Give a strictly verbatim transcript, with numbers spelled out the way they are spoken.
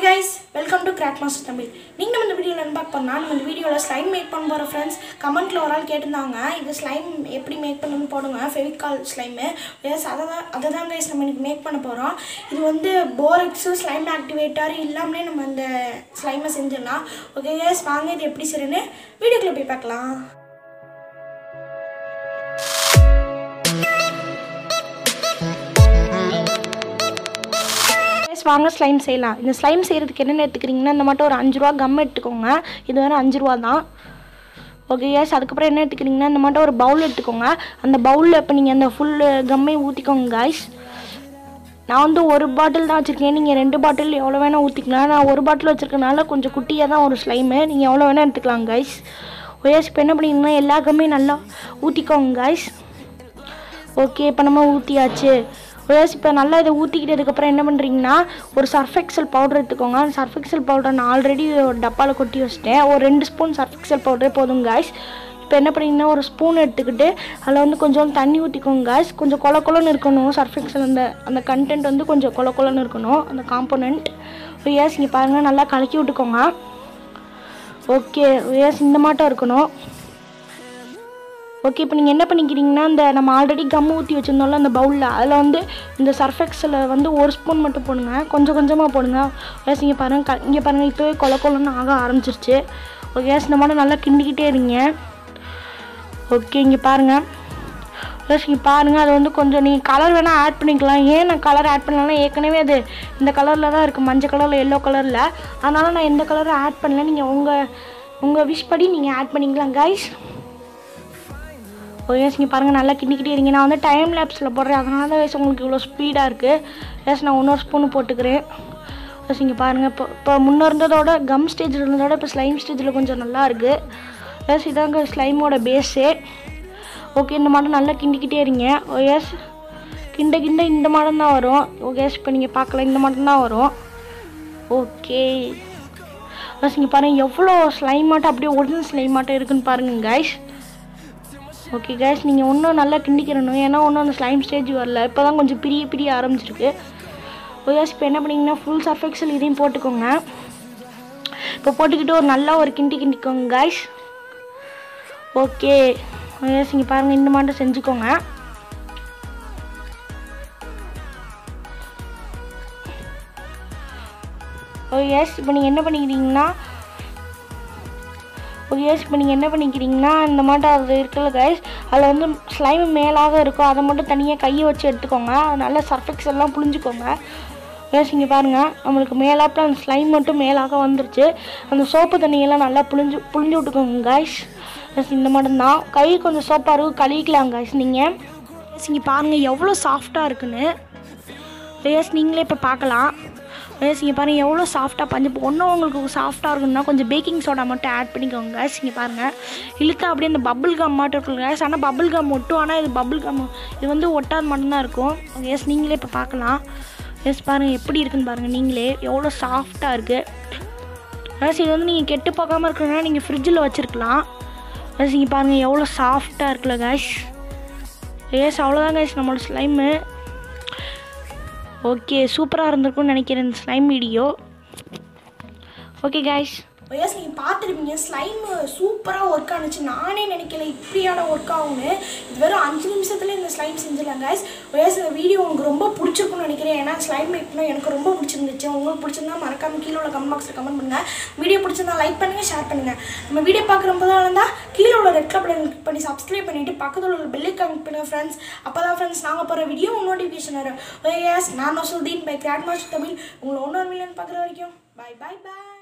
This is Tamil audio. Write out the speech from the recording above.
Hi guys, welcome to Crack Master Tamil. நீங்க நம்ம இந்த வீடியோல என்ன பார்க்க போறோம்னா நம்ம இந்த வீடியோல ஸ்லைம் மேக் பண்ண போறோம் फ्रेंड्स. கமெண்ட்ல ஒரு ஆள் கேட்டிருந்தாங்க இந்த ஸ்லைம் எப்படி மேக் பண்ணனும்னு போடுங்க fevicol ஸ்லைம். எஸ் அத அத தான் गाइस நம்ம இன்னைக்கு மேக் பண்ண போறோம். இது வந்து borax ஸ்லைம் ஆக்டிவேட்டர் இல்லாமலே நம்ம இந்த ஸ்லைமை செஞ்சிடலாம். ஓகே गाइस வாங்க இது எப்படி செய்யறேன்னு வீடியோக்குள்ள போய் பார்க்கலாம். வாங்க ஸ்லைம் செய்யலாம். இந்த ஸ்லைம் செய்யறதுக்கு என்னென்ன எடுத்துக்கிறீங்கன்னா இந்த மட்டும் ஒரு அஞ்சு ரூபா கம் எடுத்துக்கோங்க. இது வேறு அஞ்சு ரூபா தான். ஓகே கேஸ் அதுக்கப்புறம் என்ன எடுத்துக்கிறீங்கன்னா இந்த மட்டும் ஒரு பவுல் எடுத்துக்கோங்க. அந்த பவுலில் இப்போ நீங்கள் அந்த ஃபுல் கம்மை ஊற்றிக்கோங்க காய்ஸ். நான் வந்து ஒரு பாட்டில் தான் வச்சுருக்கேன். நீங்கள் ரெண்டு பாட்டில் எவ்வளோ வேணால் ஊற்றிக்கலாம். நான் ஒரு பாட்டில் வச்சுருக்கனால கொஞ்சம் குட்டியாக தான் ஒரு ஸ்லைமு. நீங்கள் எவ்வளோ வேணால் எடுத்துக்கலாம் காய்ஸ். ஓஎஸ் இப்போ என்ன பண்ணிங்கன்னா எல்லா கம்மையும் நல்லா ஊற்றிக்கோங்க காய்ஸ். ஓகே இப்போ நம்ம ஊற்றியாச்சு. ஓஎஸ் இப்போ நல்லா இதை ஊற்றிக்கிட்டதுக்கப்புறம் என்ன பண்ணுறீங்கன்னா ஒரு சர்ஃப் எக்ஸல் பவுடர் எடுத்துக்கோங்க. அந்த சர்ஃப் எக்ஸல் பவுடர் நான் ஆல்ரெடி ஒரு டப்பாவில் கொட்டி வச்சிட்டேன். ஒரு ரெண்டு ஸ்பூன் சர்ஃப் எக்ஸல் பவுடரே போதும் காய்ஸ். இப்போ என்ன பண்ணிங்கன்னா ஒரு ஸ்பூன் எடுத்துக்கிட்டு அதில் வந்து கொஞ்சம் தண்ணி ஊற்றிக்கோங்க காய்ஸ். கொஞ்சம் கொல கொலன்னு இருக்கணும். சர்ஃப் எக்ஸல் அந்த அந்த கண்டென்ட் வந்து கொஞ்சம் கொல கொலன்னு இருக்கணும் அந்த காம்போனன்ட். ஓஎஸ் இங்கே பாருங்கள் நல்லா கலக்கி விட்டுக்கோங்க. ஓகே ஓஎஸ் இந்த மாட்டம் இருக்கணும். ஓகே இப்போ நீங்கள் என்ன பண்ணிக்கிறீங்கன்னா இந்த நம்ம ஆல்ரெடி கம் ஊற்றி வச்சுருந்தோம்ல அந்த பவுலில் அதில் வந்து இந்த சர்ஃப் எக்ஸில் வந்து ஒரு ஸ்பூன் மட்டும் போடுங்க. கொஞ்சம் கொஞ்சமாக போடுங்க. ஓகே இங்கே பாருங்கள் க இங்கே பாருங்கள் இப்போவே கொல கொலன்னு ஆக ஆரம்பிச்சிருச்சு. ஓகே இந்த மாதிரி நல்லா கிண்டிக்கிட்டே இருங்க. ஓகே இங்கே பாருங்கள் ப்ளஸ் இங்கே பாருங்கள் அது வந்து கொஞ்சம் நீங்கள் கலர் வேணால் ஆட் பண்ணிக்கலாம். ஏன் நான் கலர் ஆட் பண்ணலாம் ஏற்கனவே அது இந்த கலரில் தான் இருக்குது மஞ்சள் கலரில் எல்லோ கலரில். அதனால் நான் எந்த கலரும் ஆட் பண்ணல. நீங்கள் உங்கள் உங்கள் விஷ் படி நீங்கள் ஆட் பண்ணிக்கலாம் கைஸ். ஓ எஸ் இங்கே பாருங்கள் நல்லா கிண்டிக்கிட்டே இருங்க. நான் வந்து டைம் லேப்ஸில் போடுறேன் அதனால தான் வயசு உங்களுக்கு இவ்வளோ ஸ்பீடாக இருக்குது. எஸ் நான் இன்னொரு ஸ்பூனு போட்டுக்கிறேன். எஸ் இங்கே பாருங்கள் இப்போ இப்போ முன்னே இருந்ததோட கம் ஸ்டேஜில் இருந்ததோட இப்போ ஸ்லைம் ஸ்டேஜில் கொஞ்சம் நல்லா இருக்குது. எஸ் இதாங்க ஸ்லைமோட பேஸு. ஓகே இந்த மாடம் நல்லா கிண்டிக்கிட்டே இருங்க. ஓ எஸ் கிண்ட கிண்ட இந்த மாடம் தான் வரும். ஓகே எஸ் இப்போ நீங்கள் பார்க்கலாம் இந்த மாடம் தான் வரும். ஓகே எஸ் இங்கே பாருங்கள் எவ்வளோ ஸ்லைம் மாட்டம் அப்படியே ஒரிஜினல் ஸ்லைம் மாட்டம் இருக்குதுன்னு பாருங்கள் கைஸ். ஓகே கேஸ் நீங்கள் இன்னும் நல்லா கிண்டிக்கிறணும். ஏன்னா ஒன்றும் அந்த ஸ்லைம் ஸ்டேஜ் வரல. இப்போ தான் கொஞ்சம் பிரிய பிரிய ஆரம்பிச்சிருக்கு. ஓஎஸ் இப்போ என்ன பண்ணிங்கன்னா ஃபுல் சர்ஃப் எக்ஸல் இதையும் போட்டுக்கோங்க. இப்போ போட்டுக்கிட்டு ஒரு நல்லா ஒரு கிண்டி கிண்டிக்கோங்க கைஸ். ஓகே ஓஎஸ் இங்கே பாருங்கள் இந்த மாதிரி செஞ்சுக்கோங்க. ஓஎஸ் இப்போ நீங்கள் என்ன பண்ணிக்கிறீங்கன்னா ஓகேஸ் இப்போ நீங்கள் என்ன பண்ணிக்கிறீங்கன்னா இந்த மாட்டம் அது இருக்குல்ல கைஸ் அதில் வந்து ஸ்லைம் மேலாக இருக்கும். அதை மட்டும் தனியாக கையை வச்சு எடுத்துக்கோங்க. நல்லா சர்ஃப் எக்ஸல் எல்லாம் புழிஞ்சிக்கோங்க. கேஸ் இங்கே பாருங்கள் நம்மளுக்கு மேலாப்பில் அந்த ஸ்லைம் மட்டும் மேலாக வந்துருச்சு. அந்த சோப்பு தண்ணியெல்லாம் நல்லா புழிஞ்சு புழிஞ்சு விட்டுக்கோங்க கைஸ். எஸ் இந்த மாட்டம் தான் கை கொஞ்சம் சோப்பாக இருக்கும் கழுவிக்கலாம் கைஸ் நீங்கள். எஸ் இங்கே பாருங்கள் எவ்வளோ சாஃப்டாக இருக்குன்னு. எஸ் நீங்களே இப்போ பார்க்கலாம். எஸ் இங்கே பாருங்கள் எவ்வளோ சாஃப்டாக பஞ்சு. இப்போ ஒன்றும் உங்களுக்கு சாஃப்டாக இருக்குன்னா கொஞ்சம் பேக்கிங் சோடா மட்டும் ஆட் பண்ணிக்கோங்க கேஸ். இங்கே பாருங்கள் இழுத்தா அப்படியே இந்த பபுள் கம் மட்டும் இருக்குங்க கேஸ். ஆனால் பபுள் கம் ஒட்டும். ஆனால் இது பபுள் கம் இது வந்து ஒட்டாது மட்டும்தான் இருக்கும். எஸ் நீங்களே இப்போ பார்க்கலாம். எஸ் பாருங்கள் எப்படி இருக்குன்னு பாருங்கள் நீங்களே எவ்வளோ சாஃப்டாக இருக்குது. எஸ் இது வந்து நீங்கள் கெட்டு போகாமல் இருக்கணும்னா நீங்கள் ஃப்ரிட்ஜில் வச்சுருக்கலாம். எஸ் இங்கே பாருங்கள் எவ்வளோ சாஃப்டாக இருக்குல்ல கேஸ். எஸ் அவ்வளோதான் கேஸ் நம்மளோட ஸ்லைமு. ஓகே சூப்பராக இருந்திருக்கும்னு நினைக்கிறேன் இந்த slime video. Okay guys yes நீங்கள் பார்த்துருப்பீங்க ஸ்லைம் சூப்பராக ஒர்க் ஆனிச்சு. நானே நினைக்கல இப்படியான ஒர்க் ஆகும்னு. இது வெறும் அஞ்சு நிமிஷத்துல இந்த ஸ்லைம் செஞ்சிடலாம் கைஸ். எஸ் இந்த வீடியோ உங்களுக்கு ரொம்ப பிடிச்சிருக்குன்னு நினைக்கிறேன். ஏன்னா ஸ்லைம் மேக் பண்ணால் எனக்கு ரொம்ப பிடிச்சிருந்துச்சு. உங்களுக்கு பிடிச்சிருந்தா மறக்காம கீழே உள்ள கமெண்ட் பாக்ஸில் கமெண்ட் பண்ணுங்கள். வீடியோ பிடிச்சிருந்தா லைக் பண்ணுங்கள் ஷேர் பண்ணுங்கள். நம்ம வீடியோ பார்க்குற போதாக இருந்தால் கீழே உள்ள ரெட் கலர் பட்டன் கிளிக் பண்ணி சப்ஸ்கிரைப் பண்ணிவிட்டு பக்கத்தில் உள்ள பெல்லை கமெண்ட் பண்ணுங்கள் ஃப்ரெண்ட்ஸ். அப்போ தான் ஃப்ரெண்ட்ஸ் நாங்கள் போகிற வீடியோ நோட்டிஃபிகேஷன் வரும். எஸ் நான் Nasuldeen by crack master Tamil. உங்களை ஒன்றொரு மில்லியன் பார்க்குற வரைக்கும் பாய் பாய் பாய்.